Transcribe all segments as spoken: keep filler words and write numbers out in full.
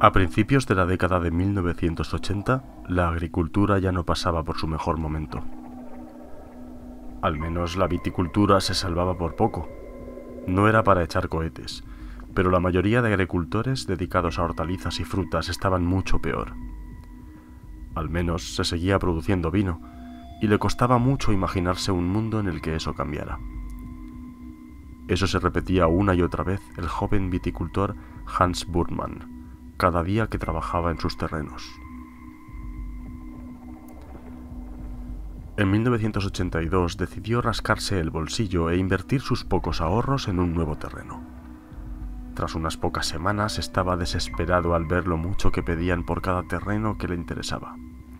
A principios de la década de mil novecientos ochenta, la agricultura ya no pasaba por su mejor momento. Al menos la viticultura se salvaba por poco. No era para echar cohetes, pero la mayoría de agricultores dedicados a hortalizas y frutas estaban mucho peor. Al menos se seguía produciendo vino, y le costaba mucho imaginarse un mundo en el que eso cambiara. Eso se repetía una y otra vez el joven viticultor Hans Burman, cada día que trabajaba en sus terrenos. En mil novecientos ochenta y dos decidió rascarse el bolsillo e invertir sus pocos ahorros en un nuevo terreno. Tras unas pocas semanas estaba desesperado al ver lo mucho que pedían por cada terreno que le interesaba.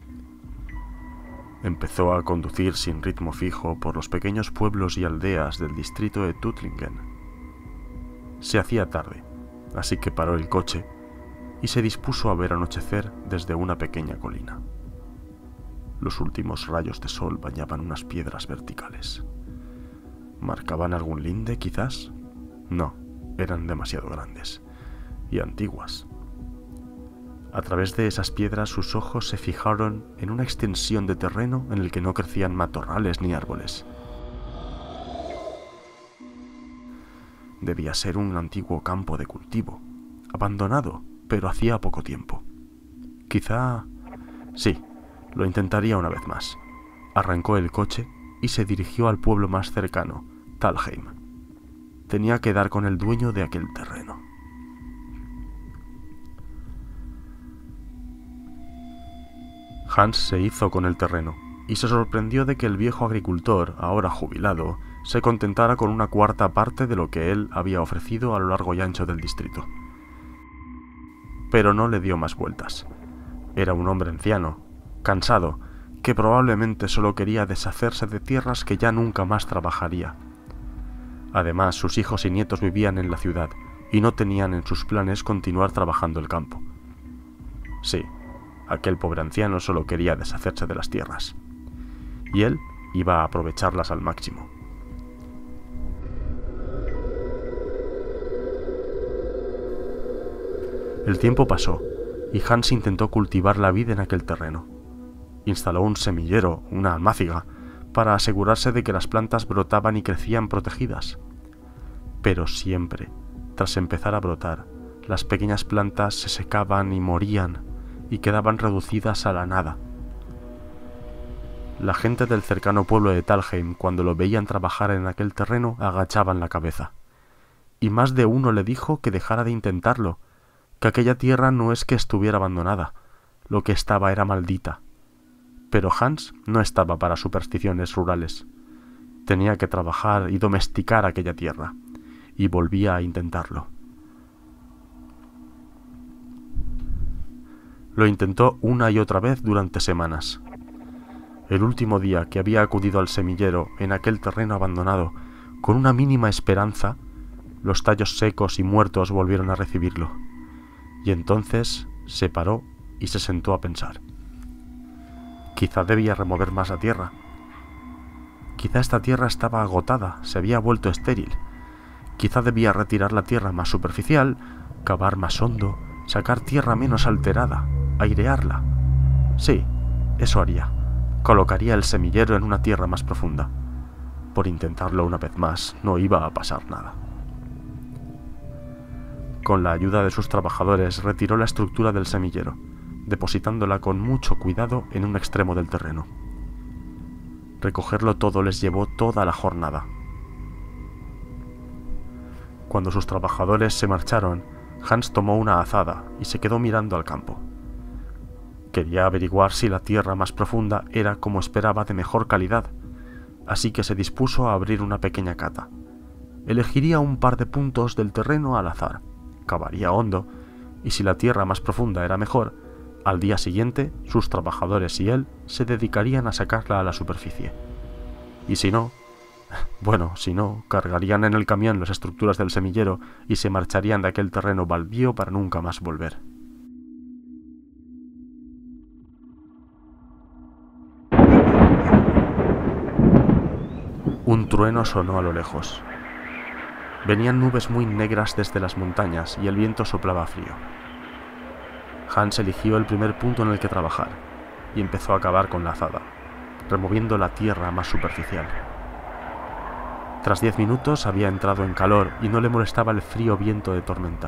Empezó a conducir sin ritmo fijo por los pequeños pueblos y aldeas del distrito de Tuttlingen. Se hacía tarde, así que paró el coche y se dispuso a ver anochecer desde una pequeña colina. Los últimos rayos de sol bañaban unas piedras verticales. ¿Marcaban algún linde, quizás? No, eran demasiado grandes y antiguas. A través de esas piedras sus ojos se fijaron en una extensión de terreno en el que no crecían matorrales ni árboles. Debía ser un antiguo campo de cultivo, abandonado, pero hacía poco tiempo. Quizá... sí, lo intentaría una vez más. Arrancó el coche y se dirigió al pueblo más cercano, Thalheim. Tenía que dar con el dueño de aquel terreno. Hans se hizo con el terreno y se sorprendió de que el viejo agricultor, ahora jubilado, se contentara con una cuarta parte de lo que él había ofrecido a lo largo y ancho del distrito. Pero no le dio más vueltas. Era un hombre anciano, cansado, que probablemente solo quería deshacerse de tierras que ya nunca más trabajaría. Además, sus hijos y nietos vivían en la ciudad y no tenían en sus planes continuar trabajando el campo. Sí, aquel pobre anciano solo quería deshacerse de las tierras, y él iba a aprovecharlas al máximo. El tiempo pasó, y Hans intentó cultivar la vid en aquel terreno. Instaló un semillero, una almáciga, para asegurarse de que las plantas brotaban y crecían protegidas. Pero siempre, tras empezar a brotar, las pequeñas plantas se secaban y morían, y quedaban reducidas a la nada. La gente del cercano pueblo de Thalheim, cuando lo veían trabajar en aquel terreno, agachaban la cabeza. Y más de uno le dijo que dejara de intentarlo, que aquella tierra no es que estuviera abandonada, lo que estaba era maldita. Pero Hans no estaba para supersticiones rurales. Tenía que trabajar y domesticar aquella tierra, y volvía a intentarlo. Lo intentó una y otra vez durante semanas. El último día que había acudido al semillero en aquel terreno abandonado, con una mínima esperanza, los tallos secos y muertos volvieron a recibirlo. Y entonces se paró y se sentó a pensar. Quizá debía remover más la tierra. Quizá esta tierra estaba agotada, se había vuelto estéril. Quizá debía retirar la tierra más superficial, cavar más hondo, sacar tierra menos alterada, airearla. Sí, eso haría. Colocaría el semillero en una tierra más profunda. Por intentarlo una vez más, no iba a pasar nada. Con la ayuda de sus trabajadores, retiró la estructura del semillero, depositándola con mucho cuidado en un extremo del terreno. Recogerlo todo les llevó toda la jornada. Cuando sus trabajadores se marcharon, Hans tomó una azada y se quedó mirando al campo. Quería averiguar si la tierra más profunda era, como esperaba, de mejor calidad, así que se dispuso a abrir una pequeña cata. Elegiría un par de puntos del terreno al azar, cavaría hondo, y si la tierra más profunda era mejor, al día siguiente sus trabajadores y él se dedicarían a sacarla a la superficie. Y si no, bueno, si no, cargarían en el camión las estructuras del semillero y se marcharían de aquel terreno baldío para nunca más volver. Un trueno sonó a lo lejos. Venían nubes muy negras desde las montañas y el viento soplaba frío. Hans eligió el primer punto en el que trabajar y empezó a cavar con la azada, removiendo la tierra más superficial. Tras diez minutos había entrado en calor y no le molestaba el frío viento de tormenta.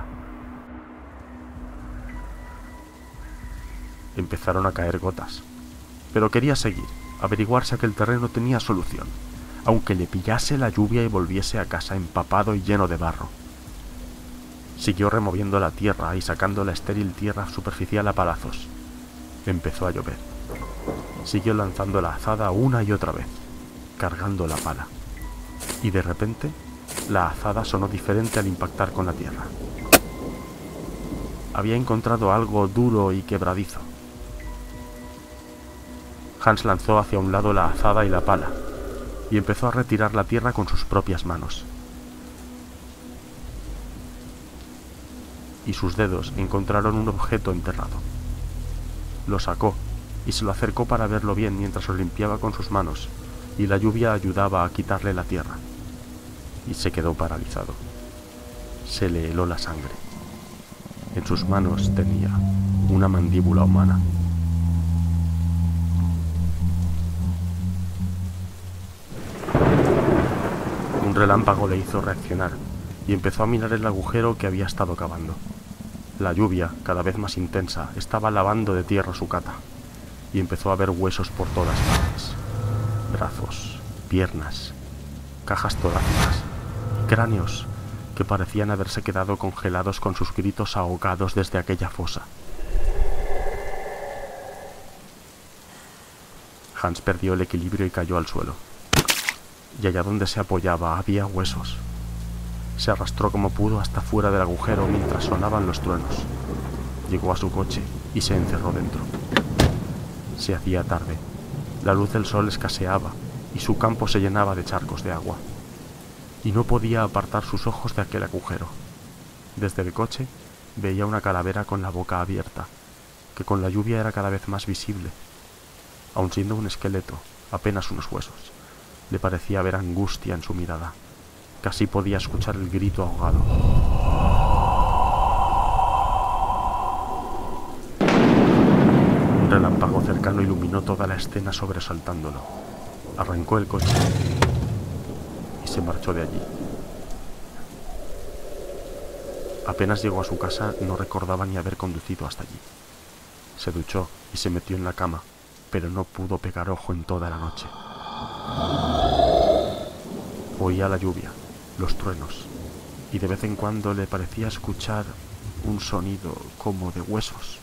Empezaron a caer gotas, pero quería seguir, averiguar si aquel terreno tenía solución, aunque le pillase la lluvia y volviese a casa empapado y lleno de barro. Siguió removiendo la tierra y sacando la estéril tierra superficial a palazos. Empezó a llover. Siguió lanzando la azada una y otra vez, cargando la pala. Y de repente, la azada sonó diferente al impactar con la tierra. Había encontrado algo duro y quebradizo. Hans lanzó hacia un lado la azada y la pala, y empezó a retirar la tierra con sus propias manos. Y sus dedos encontraron un objeto enterrado. Lo sacó y se lo acercó para verlo bien mientras lo limpiaba con sus manos, y la lluvia ayudaba a quitarle la tierra. Y se quedó paralizado. Se le heló la sangre. En sus manos tenía una mandíbula humana. Un relámpago le hizo reaccionar y empezó a mirar el agujero que había estado cavando. La lluvia, cada vez más intensa, estaba lavando de tierra su cata, y empezó a ver huesos por todas partes. Brazos, piernas, cajas torácicas y cráneos que parecían haberse quedado congelados con sus gritos ahogados desde aquella fosa. Hans perdió el equilibrio y cayó al suelo. Y allá donde se apoyaba había huesos. Se arrastró como pudo hasta fuera del agujero mientras sonaban los truenos. Llegó a su coche y se encerró dentro. Se hacía tarde. La luz del sol escaseaba y su campo se llenaba de charcos de agua. Y no podía apartar sus ojos de aquel agujero. Desde el coche veía una calavera con la boca abierta, que con la lluvia era cada vez más visible. Aun siendo un esqueleto, apenas unos huesos, le parecía ver angustia en su mirada. Casi podía escuchar el grito ahogado. Un relámpago cercano iluminó toda la escena sobresaltándolo. Arrancó el coche y se marchó de allí. Apenas llegó a su casa, no recordaba ni haber conducido hasta allí. Se duchó y se metió en la cama, pero no pudo pegar ojo en toda la noche. Oía la lluvia, los truenos, y de vez en cuando le parecía escuchar un sonido como de huesos.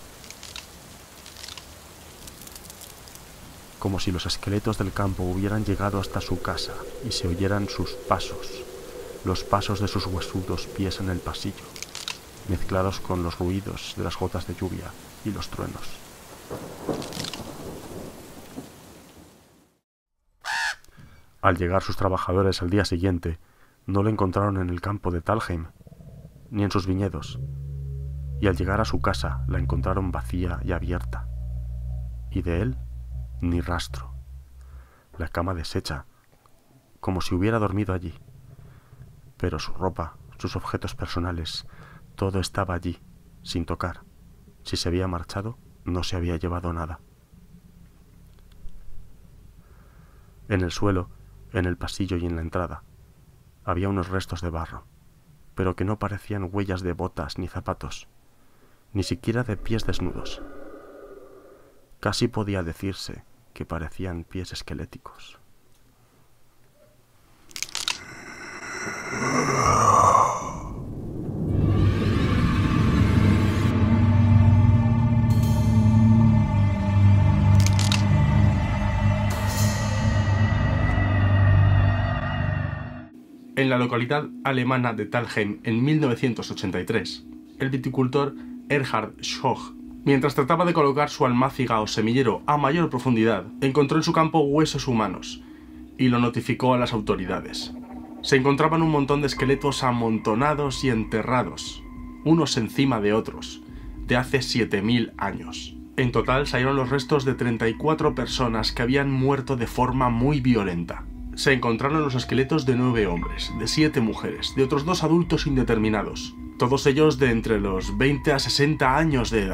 Como si los esqueletos del campo hubieran llegado hasta su casa y se oyeran sus pasos, los pasos de sus huesudos pies en el pasillo, mezclados con los ruidos de las gotas de lluvia y los truenos. Al llegar sus trabajadores al día siguiente, no lo encontraron en el campo de Thalheim, ni en sus viñedos, y al llegar a su casa la encontraron vacía y abierta, y de él ni rastro. La cama deshecha, como si hubiera dormido allí, pero su ropa, sus objetos personales, todo estaba allí, sin tocar. Si se había marchado, no se había llevado nada. En el suelo, en el pasillo y en la entrada, había unos restos de barro, pero que no parecían huellas de botas ni zapatos, ni siquiera de pies desnudos. Casi podía decirse que parecían pies esqueléticos. En la localidad alemana de Thalheim, en mil novecientos ochenta y tres, el viticultor Erhard Schoch, mientras trataba de colocar su almáciga o semillero a mayor profundidad, encontró en su campo huesos humanos y lo notificó a las autoridades. Se encontraban un montón de esqueletos amontonados y enterrados, unos encima de otros, de hace siete mil años. En total salieron los restos de treinta y cuatro personas que habían muerto de forma muy violenta. Se encontraron los esqueletos de nueve hombres, de siete mujeres, de otros dos adultos indeterminados, todos ellos de entre los veinte a sesenta años de edad.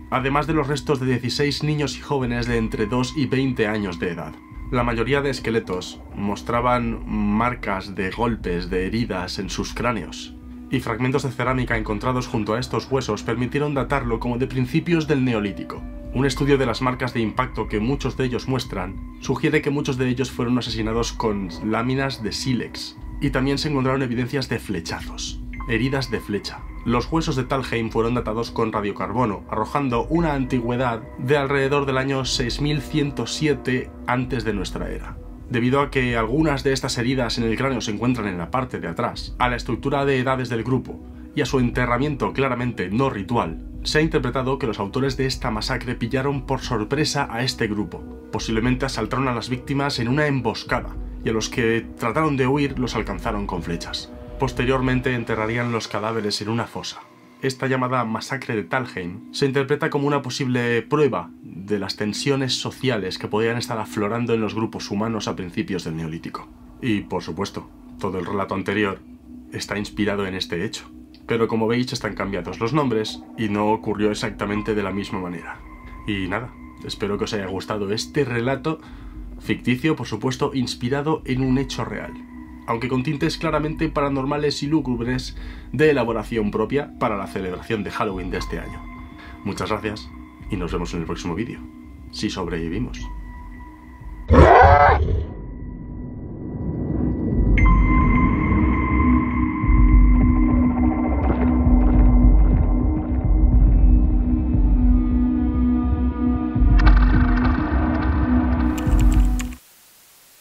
además de los restos de dieciséis niños y jóvenes de entre dos y veinte años de edad. La mayoría de esqueletos mostraban marcas de golpes, de heridas en sus cráneos, y fragmentos de cerámica encontrados junto a estos huesos permitieron datarlo como de principios del Neolítico. Un estudio de las marcas de impacto que muchos de ellos muestran sugiere que muchos de ellos fueron asesinados con láminas de sílex, y también se encontraron evidencias de flechazos, heridas de flecha. Los huesos de Talheim fueron datados con radiocarbono, arrojando una antigüedad de alrededor del año seis mil ciento siete antes de nuestra era. Debido a que algunas de estas heridas en el cráneo se encuentran en la parte de atrás, a la estructura de edades del grupo y a su enterramiento claramente no ritual, se ha interpretado que los autores de esta masacre pillaron por sorpresa a este grupo. Posiblemente asaltaron a las víctimas en una emboscada, y a los que trataron de huir los alcanzaron con flechas. Posteriormente enterrarían los cadáveres en una fosa. Esta llamada masacre de Talheim se interpreta como una posible prueba de las tensiones sociales que podían estar aflorando en los grupos humanos a principios del Neolítico. Y, por supuesto, todo el relato anterior está inspirado en este hecho. Pero como veis, están cambiados los nombres y no ocurrió exactamente de la misma manera. Y nada, espero que os haya gustado este relato ficticio, por supuesto, inspirado en un hecho real, aunque con tintes claramente paranormales y lúgubres de elaboración propia para la celebración de Halloween de este año. Muchas gracias y nos vemos en el próximo vídeo, si sobrevivimos.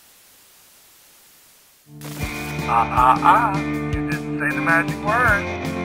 Ah, ah, ah, you didn't say the magic word.